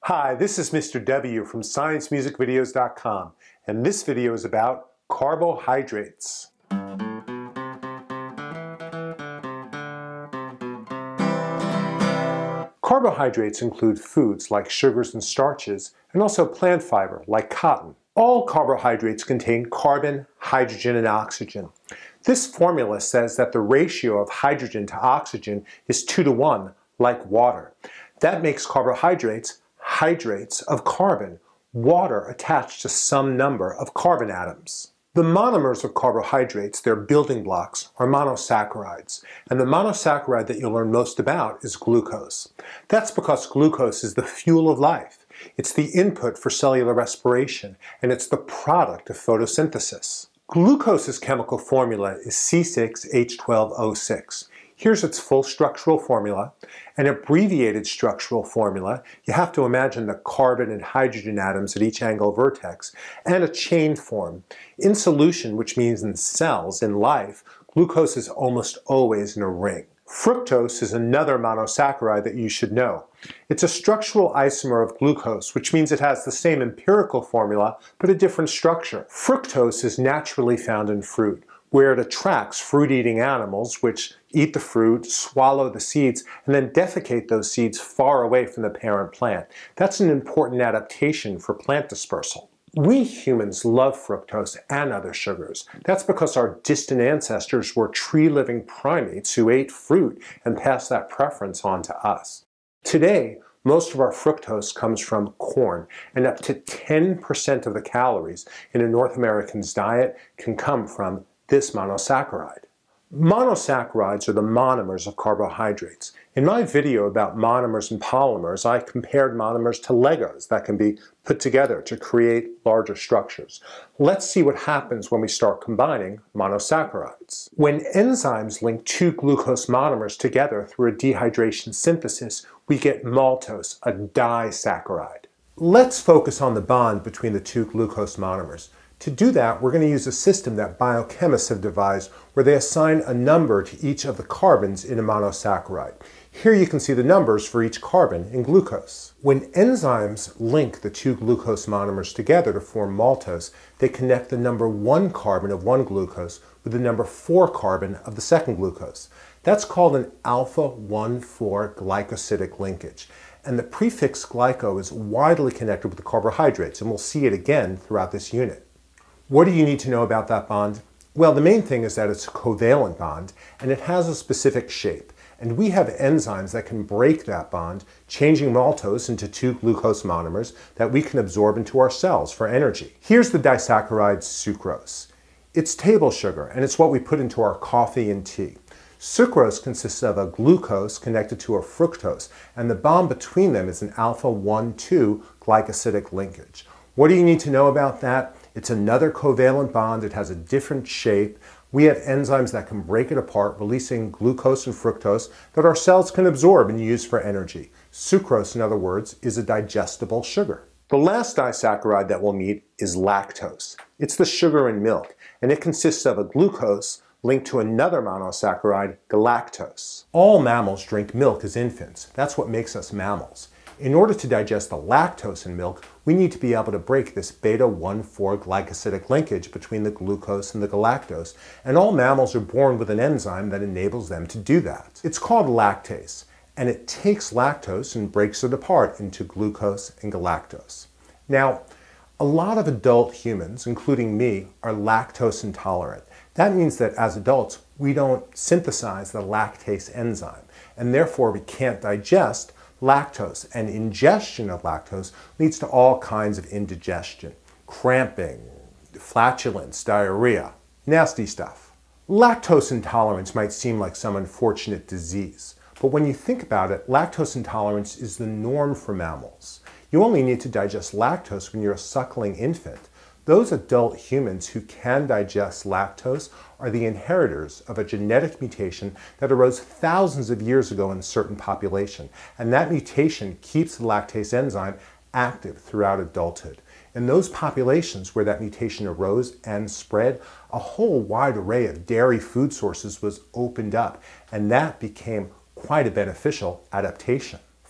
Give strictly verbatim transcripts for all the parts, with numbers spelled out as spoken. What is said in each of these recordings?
Hi, this is Mister W from science music videos dot com, and this video is about carbohydrates. Carbohydrates include foods like sugars and starches, and also plant fiber like cotton. All carbohydrates contain carbon, hydrogen, and oxygen. This formula says that the ratio of hydrogen to oxygen is two to one, like water. That makes carbohydrates hydrates of carbon, water attached to some number of carbon atoms. The monomers of carbohydrates, their building blocks, are monosaccharides, and the monosaccharide that you'll learn most about is glucose. That's because glucose is the fuel of life. It's the input for cellular respiration, and it's the product of photosynthesis. Glucose's chemical formula is C six H twelve O six. Here's its full structural formula. An abbreviated structural formula, you have to imagine the carbon and hydrogen atoms at each angle vertex, and a chain form. In solution, which means in cells, in life, glucose is almost always in a ring. Fructose is another monosaccharide that you should know. It's a structural isomer of glucose, which means it has the same empirical formula, but a different structure. Fructose is naturally found in fruit, where it attracts fruit-eating animals, which eat the fruit, swallow the seeds, and then defecate those seeds far away from the parent plant. That's an important adaptation for plant dispersal. We humans love fructose and other sugars. That's because our distant ancestors were tree-living primates who ate fruit and passed that preference on to us. Today, most of our fructose comes from corn, and up to ten percent of the calories in a North American's diet can come from this monosaccharide. Monosaccharides are the monomers of carbohydrates. In my video about monomers and polymers, I compared monomers to Legos that can be put together to create larger structures. Let's see what happens when we start combining monosaccharides. When enzymes link two glucose monomers together through a dehydration synthesis, we get maltose, a disaccharide. Let's focus on the bond between the two glucose monomers. To do that, we're going to use a system that biochemists have devised where they assign a number to each of the carbons in a monosaccharide. Here you can see the numbers for each carbon in glucose. When enzymes link the two glucose monomers together to form maltose, they connect the number one carbon of one glucose with the number four carbon of the second glucose. That's called an alpha one four glycosidic linkage. And the prefix glyco is widely connected with the carbohydrates, and we'll see it again throughout this unit. What do you need to know about that bond? Well, the main thing is that it's a covalent bond, and it has a specific shape. And we have enzymes that can break that bond, changing maltose into two glucose monomers that we can absorb into our cells for energy. Here's the disaccharide sucrose. It's table sugar, and it's what we put into our coffee and tea. Sucrose consists of a glucose connected to a fructose, and the bond between them is an alpha one two glycosidic linkage. What do you need to know about that? It's another covalent bond. It has a different shape. We have enzymes that can break it apart, releasing glucose and fructose that our cells can absorb and use for energy. Sucrose, in other words, is a digestible sugar. The last disaccharide that we'll meet is lactose. It's the sugar in milk, and it consists of a glucose linked to another monosaccharide, galactose. All mammals drink milk as infants. That's what makes us mammals. In order to digest the lactose in milk, we need to be able to break this beta one four glycosidic linkage between the glucose and the galactose, and all mammals are born with an enzyme that enables them to do that. It's called lactase, and it takes lactose and breaks it apart into glucose and galactose. Now, a lot of adult humans, including me, are lactose intolerant. That means that as adults, we don't synthesize the lactase enzyme, and therefore we can't digest lactose, and ingestion of lactose leads to all kinds of indigestion, cramping, flatulence, diarrhea, nasty stuff. Lactose intolerance might seem like some unfortunate disease, but when you think about it, lactose intolerance is the norm for mammals. You only need to digest lactose when you're a suckling infant. Those adult humans who can digest lactose are the inheritors of a genetic mutation that arose thousands of years ago in a certain population, and that mutation keeps the lactase enzyme active throughout adulthood. In those populations where that mutation arose and spread, a whole wide array of dairy food sources was opened up, and that became quite a beneficial adaptation.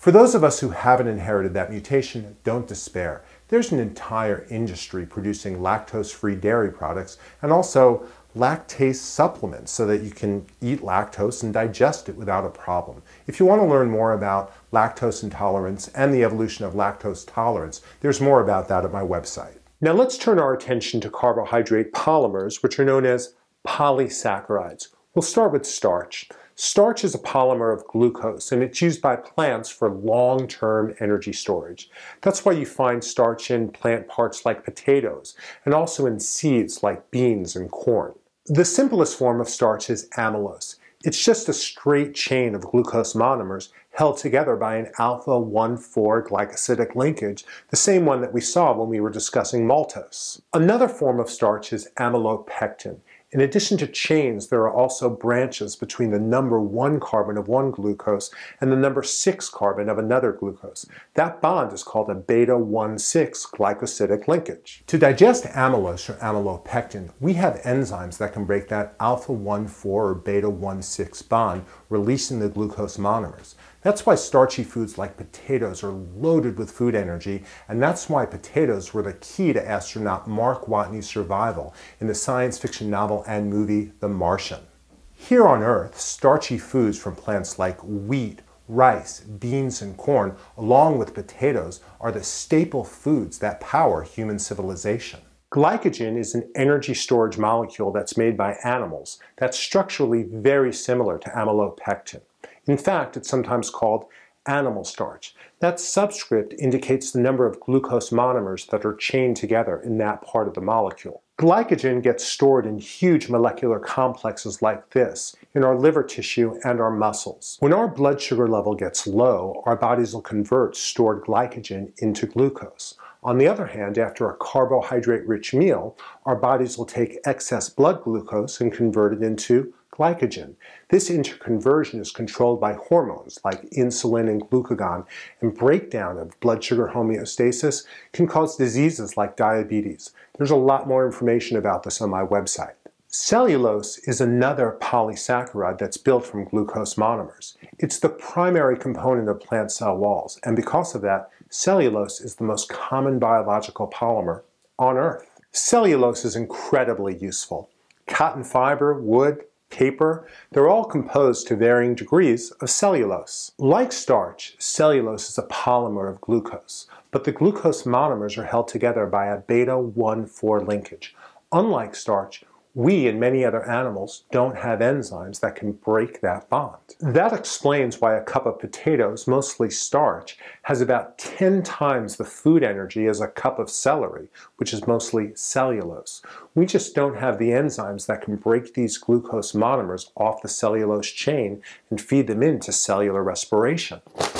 For those of us who haven't inherited that mutation, don't despair. There's an entire industry producing lactose-free dairy products and also lactase supplements so that you can eat lactose and digest it without a problem. If you want to learn more about lactose intolerance and the evolution of lactose tolerance, there's more about that at my website. Now let's turn our attention to carbohydrate polymers, which are known as polysaccharides. We'll start with starch. Starch is a polymer of glucose, and it's used by plants for long-term energy storage. That's why you find starch in plant parts like potatoes, and also in seeds like beans and corn. The simplest form of starch is amylose. It's just a straight chain of glucose monomers held together by an alpha one four glycosidic linkage, the same one that we saw when we were discussing maltose. Another form of starch is amylopectin. In addition to chains, there are also branches between the number one carbon of one glucose and the number six carbon of another glucose. That bond is called a beta one six glycosidic linkage. To digest amylose or amylopectin, we have enzymes that can break that alpha one four or beta one six bond, releasing the glucose monomers. That's why starchy foods like potatoes are loaded with food energy, and that's why potatoes were the key to astronaut Mark Watney's survival in the science fiction novel and movie The Martian. Here on Earth, starchy foods from plants like wheat, rice, beans, and corn, along with potatoes, are the staple foods that power human civilization. Glycogen is an energy storage molecule that's made by animals that's structurally very similar to amylopectin. In fact, it's sometimes called animal starch. That subscript indicates the number of glucose monomers that are chained together in that part of the molecule. Glycogen gets stored in huge molecular complexes like this in our liver tissue and our muscles. When our blood sugar level gets low, our bodies will convert stored glycogen into glucose. On the other hand, after a carbohydrate-rich meal, our bodies will take excess blood glucose and convert it into glycogen. This interconversion is controlled by hormones like insulin and glucagon, and breakdown of blood sugar homeostasis can cause diseases like diabetes. There's a lot more information about this on my website. Cellulose is another polysaccharide that's built from glucose monomers. It's the primary component of plant cell walls, and because of that, cellulose is the most common biological polymer on Earth. Cellulose is incredibly useful. Cotton fiber, wood, paper, they're all composed to varying degrees of cellulose. Like starch, cellulose is a polymer of glucose, but the glucose monomers are held together by a beta one four linkage. Unlike starch, we and many other animals don't have enzymes that can break that bond. That explains why a cup of potatoes, mostly starch, has about ten times the food energy as a cup of celery, which is mostly cellulose. We just don't have the enzymes that can break these glucose monomers off the cellulose chain and feed them into cellular respiration.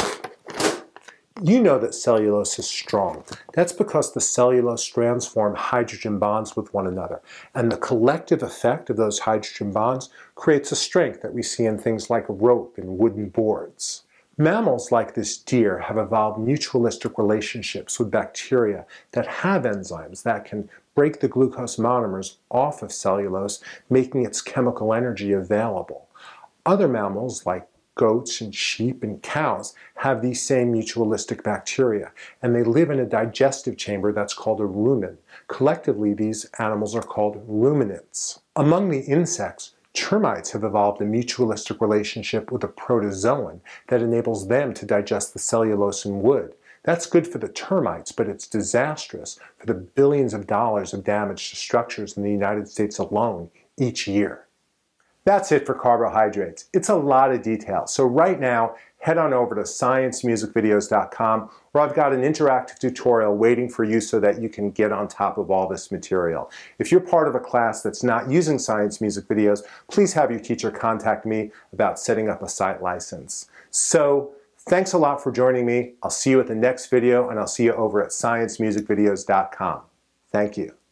You know that cellulose is strong. That's because the cellulose strands form hydrogen bonds with one another, and the collective effect of those hydrogen bonds creates a strength that we see in things like rope and wooden boards. Mammals like this deer have evolved mutualistic relationships with bacteria that have enzymes that can break the glucose monomers off of cellulose, making its chemical energy available. Other mammals like goats and sheep and cows have these same mutualistic bacteria, and they live in a digestive chamber that's called a rumen. Collectively, these animals are called ruminants. Among the insects, termites have evolved a mutualistic relationship with a protozoan that enables them to digest the cellulose in wood. That's good for the termites, but it's disastrous for the billions of dollars of damage to structures in the United States alone each year. That's it for carbohydrates. It's a lot of detail. So right now, head on over to science music videos dot com, where I've got an interactive tutorial waiting for you so that you can get on top of all this material. If you're part of a class that's not using Science Music Videos, please have your teacher contact me about setting up a site license. So thanks a lot for joining me. I'll see you at the next video, and I'll see you over at science music videos dot com. Thank you.